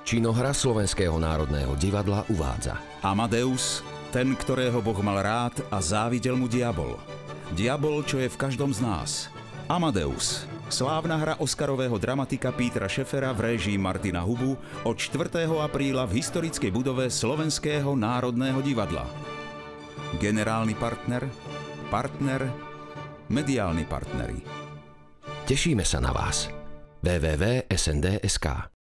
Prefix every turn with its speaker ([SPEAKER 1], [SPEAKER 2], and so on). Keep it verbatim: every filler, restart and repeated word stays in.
[SPEAKER 1] Činohra Slovenského národného divadla uvádza
[SPEAKER 2] Amadeus, ten, ktorého Boh mal rád a závidel mu diabol. Diabol, čo je v každom z nás. Amadeus. Slávna hra oscarového dramatika Petera Scheffera v réžii Martina Hubu od štvrtého apríla v historickej budove Slovenského národného divadla. Generálny partner, partner, mediálni partneri.
[SPEAKER 1] Tešíme sa na vás. w w w bodka s n d bodka s k